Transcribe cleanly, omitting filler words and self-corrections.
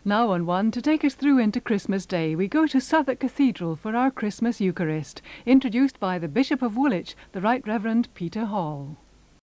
Now on one, to take us through into Christmas Day, we go to Southwark Cathedral for our Christmas Eucharist, introduced by the Bishop of Woolwich, the Right Reverend Peter Hall.